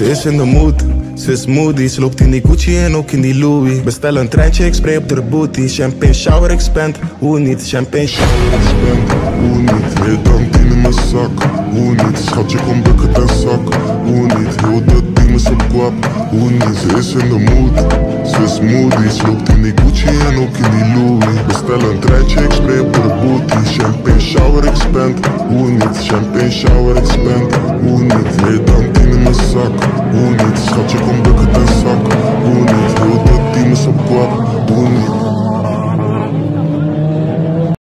Ze is in de mood, ze is moody. Ze loopt in die Gucci en ook in die Louis. Bestel een treintje, ik spray op de booty. Champagne shower, ik spend, hoe niet? Champagne shower, ik spend, hoe niet? Meer dan 10 in mijn zak, hoe niet? Schatje kom bukken ten zak, hoe niet? Heel de team is op kwap, hoe niet? Ze is in de mood, ze is moody. Ze loopt in die Gucci en ook in die Louis. Bestel een treintje, ik spray op de booty. Champagne shower, ik spend, hoe niet? Champagne shower, ik spend, hoe niet? Meer dan 10 in mijn zak, hoe niet? Schatje kom bukken